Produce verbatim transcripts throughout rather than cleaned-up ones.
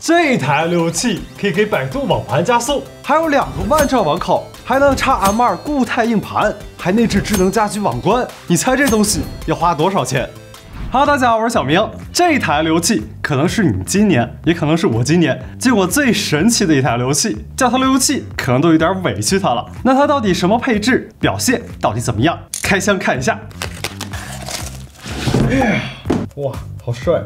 这台路由器可以给百度网盘加速，还有两个万兆网口，还能插 M 二 固态硬盘，还内置智能家居网关。你猜这东西要花多少钱？ Hello， 大家好，我是小明。这台路由器可能是你今年，也可能是我今年见过最神奇的一台路由器。叫它路由器，可能都有点委屈它了。那它到底什么配置，表现到底怎么样？开箱看一下。哇，好帅！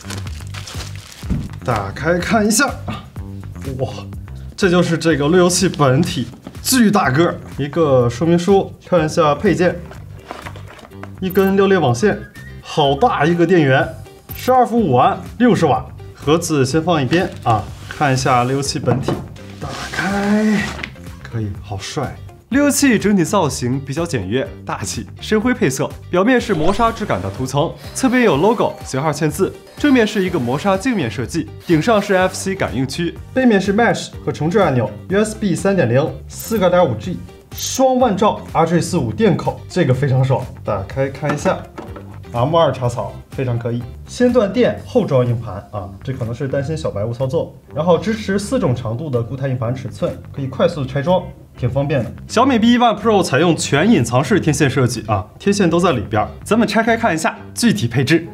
打开看一下。哇，这就是这个路由器本体，巨大个，一个说明书，看一下配件，一根六列网线。 好大一个电源，十二伏五安，六十瓦。盒子先放一边啊，看一下路由器本体，打开，可以，好帅。路由器整体造型比较简约大气，深灰配色，表面是磨砂质感的涂层，侧边有 logo 型号嵌字，正面是一个磨砂镜面设计，顶上是 F C 感应区，背面是 Mesh 和重置按钮 ，U S B 三点零，四个 二点五 G， 双万兆 R J 四十五电口，这个非常爽。打开看一下。 M 二 插槽非常可以，先断电后装硬盘啊，这可能是担心小白误操作。然后支持四种长度的固态硬盘尺寸，可以快速拆装，挺方便的。小米 B 一 One Pro 采用全隐藏式天线设计啊，天线都在里边。咱们拆开看一下具体配置。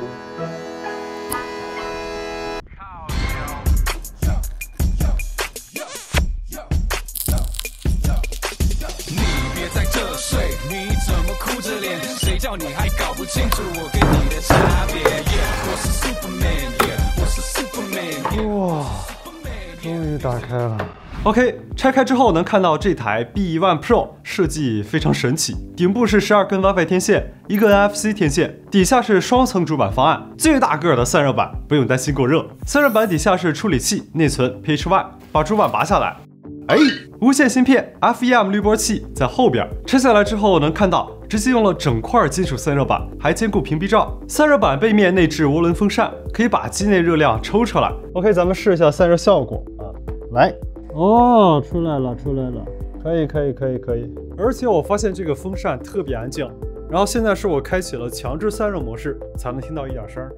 叫你还搞不清楚我跟你的差别。我是 Superman， 我是 Superman。哇，终于打开了。 OK， 拆开之后能看到这台 B 一 One Pro 设计非常神奇，顶部是十二根 WiFi 天线，一根 N F C 天线，底下是双层主板方案，最大个的散热板，不用担心过热。散热板底下是处理器，内存 P H Y， 把主板拔下来。 哎，无线芯片 F E M 滤波器在后边，拆下来之后能看到，直接用了整块金属散热板，还兼顾屏蔽罩。散热板背面内置涡轮风扇，可以把机内热量抽出来。OK， 咱们试一下散热效果啊，来， 哦，出来了，出来了， 可以，可以，可以，可以。而且我发现这个风扇特别安静，然后现在是我开启了强制散热模式，才能听到一点声。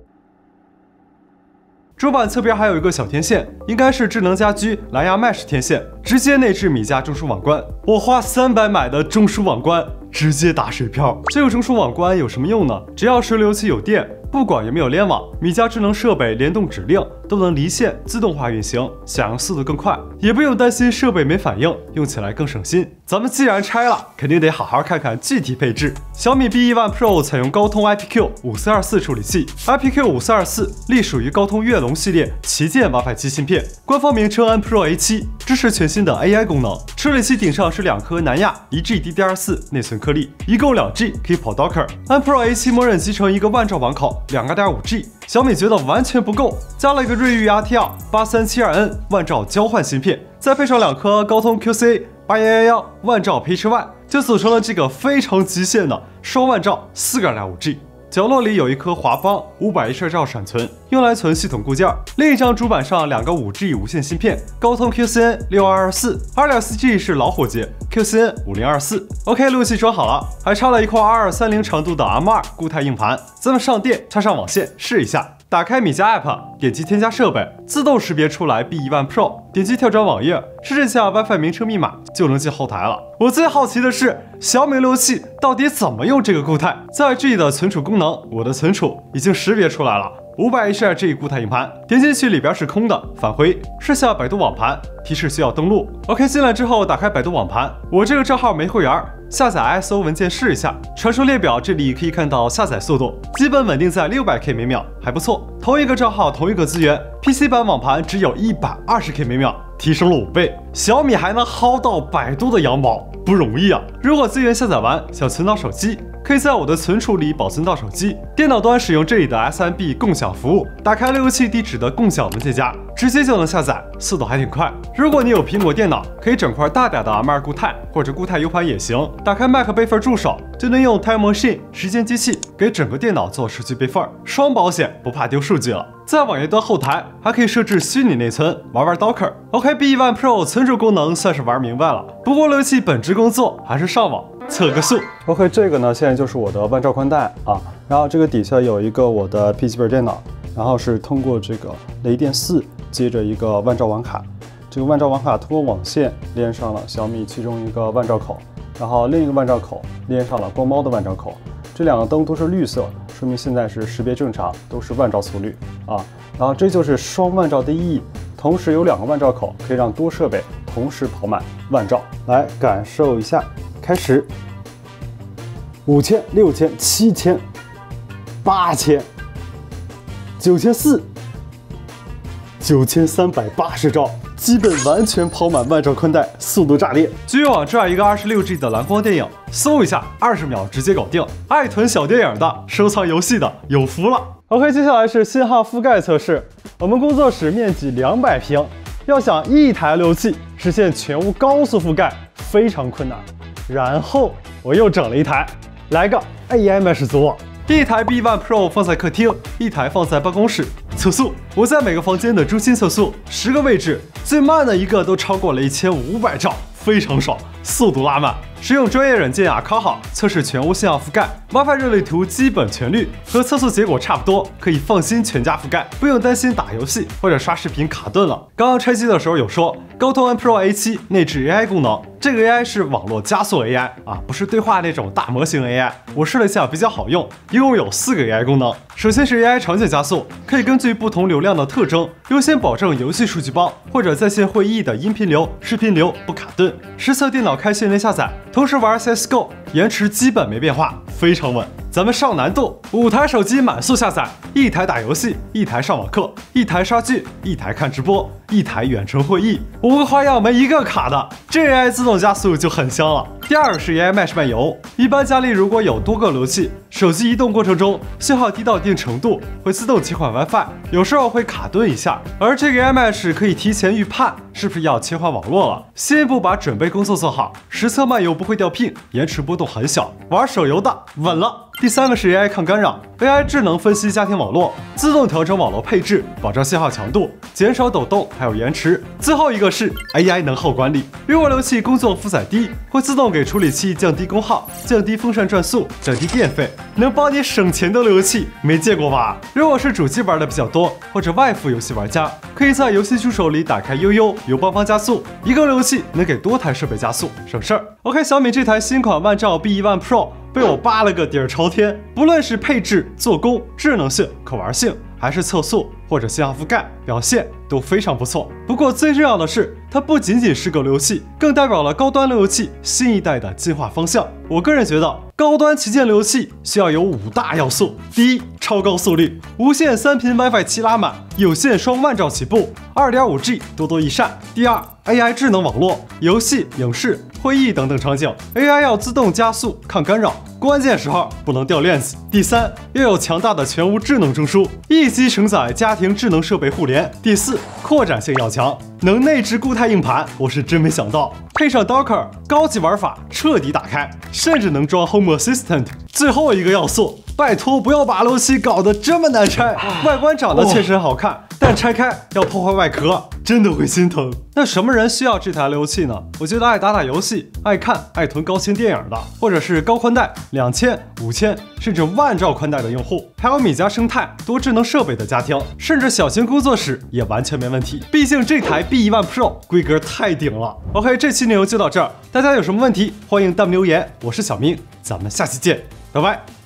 主板侧边还有一个小天线，应该是智能家居蓝牙 Mesh 天线，直接内置米家中枢网关。我花三百买的中枢网关，直接打水漂。这个中枢网关有什么用呢？只要是路由器有电，不管有没有联网，米家智能设备联动指令都能离线自动化运行，响应速度更快，也不用担心设备没反应，用起来更省心。咱们既然拆了，肯定得好好看看具体配置。小米 B 一 One Pro 采用高通 I P Q 五四二四处理器 ，I P Q 五四二四隶属于高通跃龙系列旗舰 WiFi 七芯片，官方名称 N Pro A 七，支持全新的 A I 功能。处理器顶上是两颗南亚一 G D D R 四内存颗粒，一共两 G 可以跑 Docker。N Pro A 七默认集成一个万兆网口，两个 二点五 G。 小米觉得完全不够，加了一个瑞昱 R T L 八三七二 N 万兆交换芯片，再配上两颗高通 Q C A 八一一一万兆 P H Y， 就组成了这个非常极限的双万兆四个 二点五 G。 角落里有一颗华邦五百一十二兆闪存，用来存系统固件。另一张主板上两个 五 G 无线芯片，高通 Q C N 六二二四， 二点四 G 是老伙计 Q C N 五零二四。OK， 路由器装好了，还插了一块二二三零长度的 M 二 固态硬盘。咱们上电，插上网线试一下。 打开米家 App， 点击添加设备，自动识别出来 B 一 One Pro， 点击跳转网页，设置下 WiFi 名称密码就能进后台了。我最好奇的是，小米路由器到底怎么用这个固态？在 G 的存储功能，我的存储已经识别出来了。 五百一十二 G 固态硬盘，点进去里边是空的，返回试下百度网盘，提示需要登录。OK， 进来之后打开百度网盘，我这个账号没会员，下载 I S O 文件试一下。传输列表这里可以看到下载速度，基本稳定在 六百 K 每秒，还不错。同一个账号同一个资源 ，P C 版网盘只有 一百二十 K 每秒，提升了五倍。小米还能薅到百度的羊毛，不容易啊！如果资源下载完想存到手机， 可以在我的存储里保存到手机。电脑端使用这里的 S M B 共享服务，打开路由器地址的共享文件夹，直接就能下载，速度还挺快。如果你有苹果电脑，可以整块大点的 M 二 固态或者固态 U 盘也行。打开 Mac 备份助手，就能用 Time Machine 时间机器给整个电脑做数据备份，双保险，不怕丢数据了。在网页端后台还可以设置虚拟内存，玩玩 Docker。OK，B 一 One Pro 存储功能算是玩明白了，不过路由器本职工作还是上网 测个速。OK， 这个呢，现在就是我的万兆宽带啊，然后这个底下有一个我的笔记本电脑，然后是通过这个雷电四接着一个万兆网卡，这个万兆网卡通过网线连上了小米其中一个万兆口，然后另一个万兆口连上了光猫的万兆口。这两个灯都是绿色，说明现在是识别正常，都是万兆速率啊。然后这就是双万兆的意义，同时有两个万兆口可以让多设备同时跑满万兆。来感受一下，开始，五千、六千、七千、八千、九千四、九千三百八十兆。基本完全跑满万兆宽带，速度炸裂。局域网这样一个二十六 G 的蓝光电影，搜一下，二十秒直接搞定。爱囤小电影的、收藏游戏的，有福了。OK， 接下来是信号覆盖测试。我们工作室面积两百平，要想一台路由器实现全屋高速覆盖，非常困难。然后我又整了一台，来个 A I Mesh 组网。一台 B One Pro 放在客厅，一台放在办公室。测速，我在每个房间的中心测速，十个位置，最慢的一个都超过了一千五百兆，非常爽，速度拉满。使用专业软件啊，考好测试全屋信号覆盖 ，WiFi 热力图基本全绿，和测速结果差不多，可以放心全家覆盖，不用担心打游戏或者刷视频卡顿了。刚刚拆机的时候有说，高通 N Pro A 七内置 A I 功能，这个 A I 是网络加速 A I 啊，不是对话那种大模型 A I。我试了一下，比较好用，一共有四个 A I 功能。首先是 A I 场景加速，可以根据不同流量的特征，优先保证游戏数据包或者在线会议的音频流、视频流不卡顿。实测电脑开训练下载，同时玩 C S G O， 延迟基本没变化，非常稳。咱们上难度，五台手机满速下载，一台打游戏，一台上网课，一台刷剧，一台看直播，一台远程会议，五个花样没一个卡的，这 A I 自动加速就很香了。第二个是 A I Mesh 漫游，一般家里如果有多个路由器，手机移动过程中信号低到一定程度，会自动切换 WiFi， 有时候会卡顿一下，而这个 A I Mesh 可以提前预判是不是要切换网络了，先一步把准备工作做好，实测漫游不会掉ping，延迟波动很小，玩手游的稳了。第三个是 A I 抗干扰 ，A I 智能分析家庭网络，自动调整网络配置，保证信号强度，减少抖动还有延迟。最后一个是 A I 能耗管理，如果路由器工作负载低，会自动给处理器降低功耗、降低风扇转速、降低电费，能帮你省钱的路由器没见过吧？如果是主机玩的比较多，或者外服游戏玩家，可以在游戏助手里打开悠悠由邦邦加速，一个路由器能给多台设备加速，省事儿。OK， 小米这台新款万兆 B One Pro。被我扒了个底儿朝天，不论是配置、做工、智能性、可玩性，还是测速或者信号覆盖，表现都非常不错。不过最重要的是，它不仅仅是个路由器，更代表了高端路由器新一代的进化方向。我个人觉得，高端旗舰路由器需要有五大要素：第一，超高速率，无线三频 WiFi 七拉满，有线双万兆起步， 二点五 G 多多益善。第二 ，A I 智能网络，游戏、影视、会议等等场景 ，A I 要自动加速、抗干扰，关键时候不能掉链子。第三，要有强大的全屋智能中枢，一机承载家庭智能设备互联。第四，扩展性要强，能内置固态硬盘，我是真没想到。配上 Docker， 高级玩法彻底打开，甚至能装 Home Assistant。最后一个要素，拜托不要把路由器搞得这么难拆，外观长得确实很好看，但拆开要破坏外壳，真的会心疼。那什么人需要这台路由器呢？我觉得爱打打游戏、爱看、爱囤高清电影的，或者是高宽带两千、五千甚至万兆宽带的用户，还有米家生态多智能设备的家庭，甚至小型工作室也完全没问题。毕竟这台 B One Pro 规格太顶了。OK， 这期内容就到这儿，大家有什么问题欢迎弹幕留言。我是小明，咱们下期见，拜拜。